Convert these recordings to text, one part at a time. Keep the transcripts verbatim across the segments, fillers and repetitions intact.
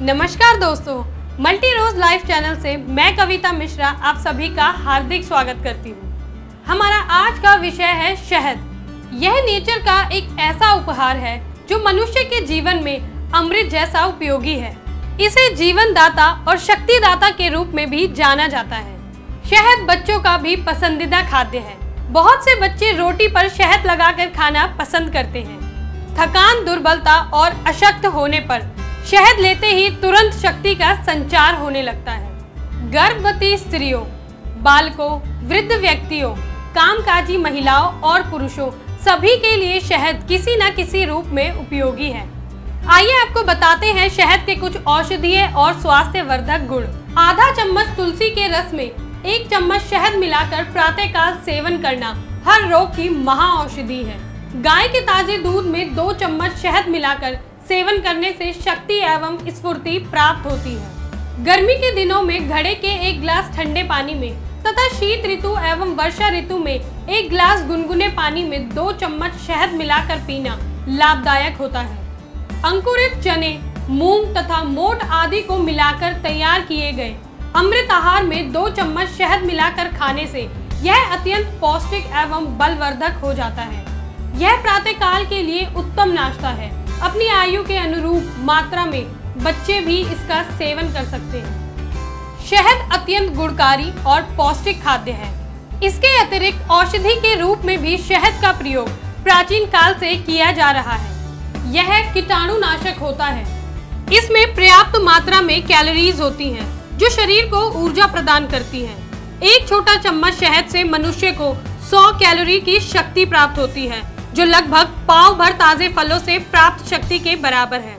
नमस्कार दोस्तों, multi rose life channel से मैं कविता मिश्रा आप सभी का हार्दिक स्वागत करती हूँ। हमारा आज का विषय है शहद। यह नेचर का एक ऐसा उपहार है जो मनुष्य के जीवन में अमृत जैसा उपयोगी है। इसे जीवन दाता और शक्ति दाता के रूप में भी जाना जाता है। शहद बच्चों का भी पसंदीदा खाद्य है। बहुत से बच्चे रोटी पर शहद लगाकर खाना पसंद करते हैं। थकान, दुर्बलता और अशक्त होने पर शहद लेते ही तुरंत शक्ति का संचार होने लगता है। गर्भवती स्त्रियों, बालकों, वृद्ध व्यक्तियों, कामकाजी महिलाओं और पुरुषों सभी के लिए शहद किसी न किसी रूप में उपयोगी है। आइए आपको बताते हैं शहद के कुछ औषधीय और स्वास्थ्य वर्धक गुण। आधा चम्मच तुलसी के रस में एक चम्मच शहद मिलाकर प्रातःकाल सेवन करना हर रोग की महाऔषधि है। गाय के ताजे दूध में दो चम्मच शहद मिलाकर सेवन करने से शक्ति एवं स्फूर्ति प्राप्त होती है। गर्मी के दिनों में घड़े के एक गिलास ठंडे पानी में तथा शीत ऋतु एवं वर्षा ऋतु में एक गिलास गुनगुने पानी में दो चम्मच शहद मिलाकर पीना लाभदायक होता है। अंकुरित चने, मूंग तथा मोट आदि को मिलाकर तैयार किए गए अमृत आहार में दो चम्मच शहद मिलाकर खाने से यह अत्यंत पौष्टिक एवं बलवर्धक हो जाता है। यह प्रातःकाल के लिए उत्तम नाश्ता है। अपनी आयु के अनुरूप मात्रा में बच्चे भी इसका सेवन कर सकते हैं। शहद अत्यंत गुणकारी और पौष्टिक खाद्य है। इसके अतिरिक्त औषधि के रूप में भी शहद का प्रयोग प्राचीन काल से किया जा रहा है। यह कीटाणुनाशक होता है। इसमें पर्याप्त मात्रा में कैलोरीज होती हैं, जो शरीर को ऊर्जा प्रदान करती हैं। एक छोटा चम्मच शहद से मनुष्य को सौ कैलोरी की शक्ति प्राप्त होती है, जो लगभग पाव भर ताजे फलों से प्राप्त शक्ति के बराबर है।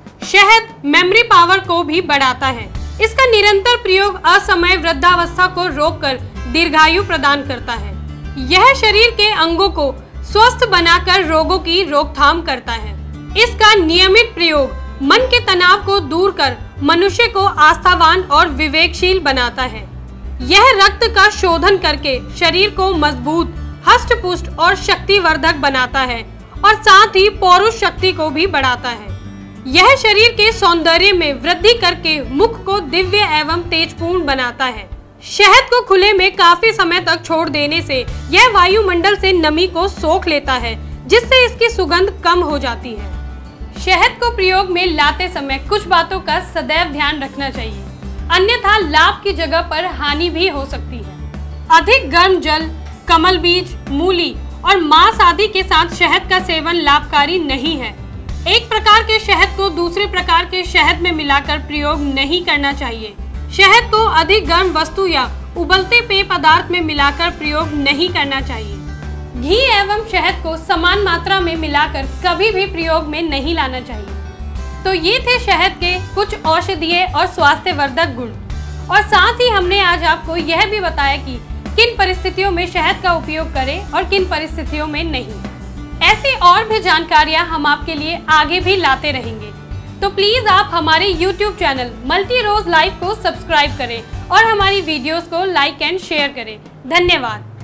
शहद मेमोरी पावर को भी बढ़ाता है। इसका निरंतर प्रयोग असमय वृद्धावस्था को रोककर दीर्घायु प्रदान करता है। यह शरीर के अंगों को स्वस्थ बनाकर रोगों की रोकथाम करता है। इसका नियमित प्रयोग मन के तनाव को दूर कर मनुष्य को आस्थावान और विवेकशील बनाता है। यह रक्त का शोधन करके शरीर को मजबूत, हष्ट पुष्ट और शक्तिवर्धक बनाता है और साथ ही पौरुष शक्ति को भी बढ़ाता है। यह शरीर के सौंदर्य में वृद्धि करके मुख को दिव्य एवं तेजपूर्ण बनाता है। शहद को खुले में काफी समय तक छोड़ देने से यह वायुमंडल से नमी को सोख लेता है, जिससे इसकी सुगंध कम हो जाती है। शहद को प्रयोग में लाते समय कुछ बातों का सदैव ध्यान रखना चाहिए, अन्यथा लाभ की जगह पर हानि भी हो सकती है। अधिक गर्म जल, कमल बीज, मूली और मांस आदि के साथ शहद का सेवन लाभकारी नहीं है। एक प्रकार के शहद को दूसरे प्रकार के शहद में मिलाकर प्रयोग नहीं करना चाहिए। शहद को अधिक गर्म वस्तु या उबलते पेय पदार्थ में मिलाकर प्रयोग नहीं करना चाहिए। घी एवं शहद को समान मात्रा में मिलाकर कभी भी प्रयोग में नहीं लाना चाहिए। तो ये थे शहद के कुछ औषधीय और स्वास्थ्यवर्धक गुण, और साथ ही हमने आज आपको यह भी बताया कि किन परिस्थितियों में शहद का उपयोग करें और किन परिस्थितियों में नहीं। ऐसी और भी जानकारियां हम आपके लिए आगे भी लाते रहेंगे। तो प्लीज आप हमारे YouTube channel multi rose life को सब्सक्राइब करें और हमारी वीडियोस को लाइक एंड शेयर करें। धन्यवाद।